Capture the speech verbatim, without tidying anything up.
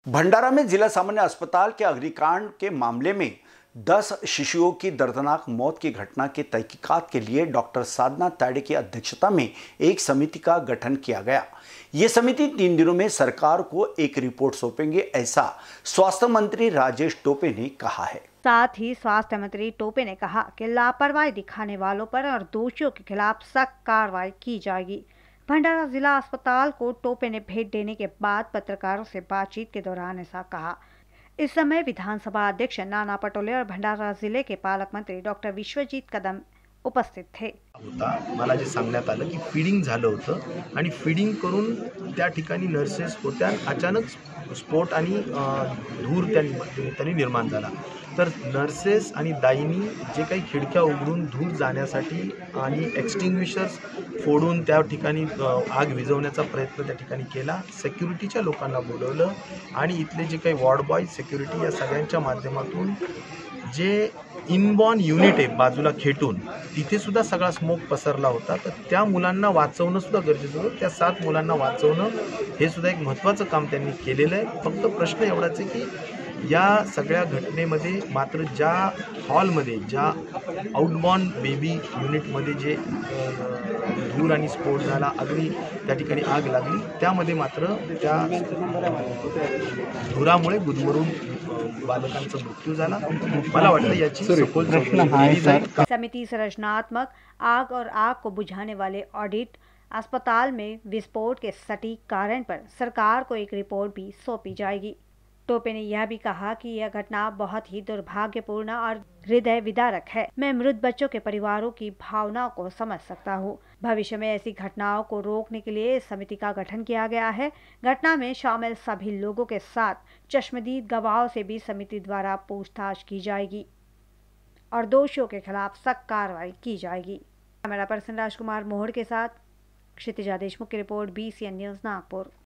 भंडारा में जिला सामान्य अस्पताल के अग्निकांड के मामले में दस शिशुओं की दर्दनाक मौत की घटना के तहकीकात के लिए डॉक्टर साधना ताड़े की अध्यक्षता में एक समिति का गठन किया गया। ये समिति तीन दिनों में सरकार को एक रिपोर्ट सौंपेंगे, ऐसा स्वास्थ्य मंत्री राजेश टोपे ने कहा है। साथ ही स्वास्थ्य मंत्री टोपे ने कहा कि लापरवाही दिखाने वालों पर और दोषियों के खिलाफ सख्त कार्रवाई की जाएगी। भंडारा जिला अस्पताल को टोपे ने भेंट देने के बाद पत्रकारों से बातचीत के दौरान ऐसा कहा। इस समय विधानसभा अध्यक्ष नाना पटोले और भंडारा जिले के पालक मंत्री डॉक्टर विश्वजीत कदम उपस्थित थे। होता मला जे सांगण्यात आलं की फीडिंग झालं होतं आणि फीडिंग करून त्या ठिकाणी नर्सेस होत्या, अचानक स्फोट आणि धूर त्यांनी निर्माण झाला। तर नर्सेस आणि दाईनी जे काही खिडक्या उघडून धूर जाण्यासाठी आणि एक्सटिंग्विशर्स फोडून त्या ठिकाणी आग विझवण्याचा प्रयत्न त्या ठिकाणी केला। सिक्युरिटीच्या लोकांना बोलवलं आणि इथले जे काही वॉर्ड बॉय, सिक्युरिटी या सगळ्यांच्या माध्यमातून जे इनबॉर्न युनिट आहे बाजूला खेटून तिथे सुद्धा सगळा स्मोक पसरला होता। तर त्या मुलांना वाचवणं सुद्धा गरजेचं होतं। त्या सात मुलांना वाचवणं हे सुद्धा एक महत्त्वाचं काम त्यांनी केलेलं आहे। फक्त प्रश्न एवढाच आहे की या सगळ्या घटनेमध्ये मात्र ज्या हॉलमध्ये ज्या आउटबॉर्न बेबी युनिटमध्ये जे धूर आणि स्फोट झाला, अग्नी त्या ठिकाणी आग लागली, त्यामध्ये मात्र त्या धुरामुळे गुदमरून बालकांचा मृत्यू झाला। मला वाटतं याची सखोल चौकशी जाईल। समिति संरचनात्मक आग और आग को बुझाने वाले ऑडिट, अस्पताल में विस्फोट के सटीक कारण पर सरकार को एक रिपोर्ट भी सौंपी जाएगी। टोपे ने यह भी कहा कि यह घटना बहुत ही दुर्भाग्यपूर्ण और हृदय विदारक है। मैं मृत बच्चों के परिवारों की भावनाओं को समझ सकता हूँ। भविष्य में ऐसी घटनाओं को रोकने के लिए इस समिति का गठन किया गया है। घटना में शामिल सभी लोगों के साथ चश्मदीद गवाहों से भी समिति द्वारा पूछताछ की जाएगी और दोषियों के खिलाफ सख्त कार्रवाई की जाएगी। कैमरा पर्सन राजकुमार मोहड़ के साथ क्षितिजा देशमुख की report, B C N news Nagpur.